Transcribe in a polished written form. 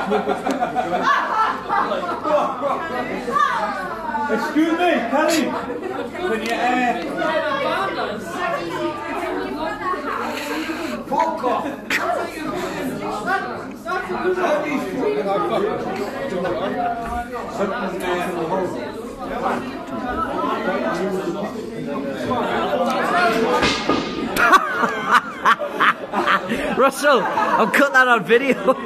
Excuse me, Kelly. Can you fuck off. Russell, I'll cut that on video.